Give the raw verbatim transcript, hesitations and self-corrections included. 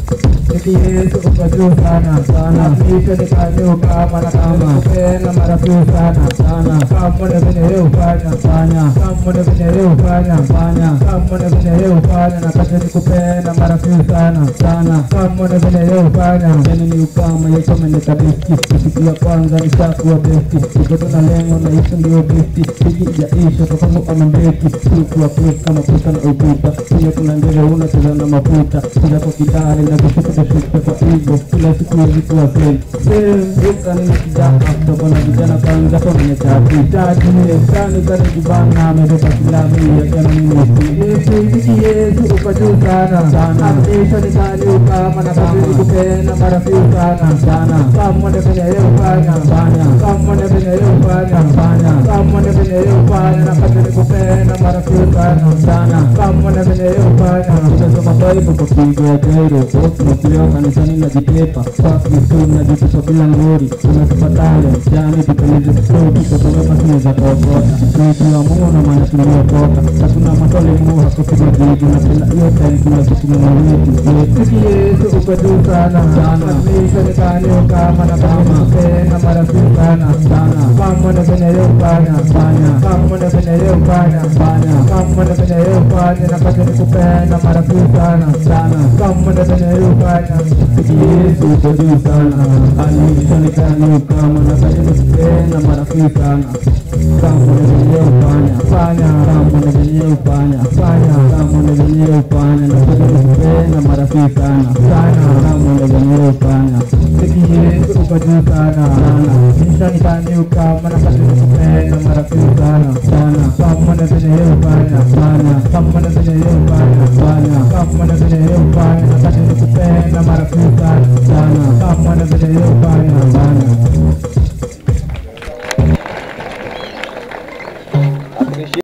Yesu uko juu sana sana, nisho nikanyuka mana kama kupenda marafiki sana sana, kama na vile yeye ufanya fanya, kama na vile yeye ufanya fanya, kama na vile yeye ufanya na kaje nikupenda marafiki sana sana, kama na vile yeye ufanya yani ni ukama yetu amenikabisi siku ya kwanza nishakuwa besti, tuko tuna lengo na hizo ndio besti, hiki ya isho kwa sababu amembeki siku wa pesa kama pesa na ukuta, pia tunaendelea unacheza na mafuta kila kwa kidari na kushuka kwa hivyo kila siku ilikuwa kweli sasa ni kijana kutoka na vijana kwanza kwa mwenye tatu tatu ni sana sana kibana amebeba kilabu ya kana mimi Yesu Yesu uko juu sana sana kesho ni kali kama na kazi kupenda marafiki sana sana kama na vile yeye ufanya fanya kama na vile yeye ufanya fanya kama na vile yeye ufanya na kazi kupenda marafiki sana sana kama na vile yeye ufanya tunasoma Bible kwa kiingereza Jairo tunapeleka kanisani na jitepa kwa Kristo na jitepa bila ngori tunatupatale jani tupeleze story kwa sababu tunaweza kuokota tukiwa Mungu na maana tunaokoka hatuna maswali Mungu hakupiga jibu na kila hiyo time tunachukua mwetu Yesu uko juu sana sana nisho nikanyuka mana kama kupenda marafiki sana sana kama na vile yeye ufanya fanya kama na vile yeye ufanya fanya kama na vile yeye ufanya na kaje nikupenda marafiki sana sana kama na vile yeye ufanya Yesu uko juu sana anisho nikanyuka mana kaje nikupenda marafiki sana kama na vile yeye ufanya fanya kama na vile yeye ufanya fanya kama na vile yeye ufanya na kaje nikupenda marafiki sana sana kama na vile yeye ufanya Yesu uko juu sana sana nisho nikanyuka mana kaje nikupenda marafiki sana sana kama na vile yeye ufanya fanya kama na vile yeye ufanya fanya kama na vile yeye ufanya na kaje nikupenda marafiki sana sana kama na vile yeye ufanya fanya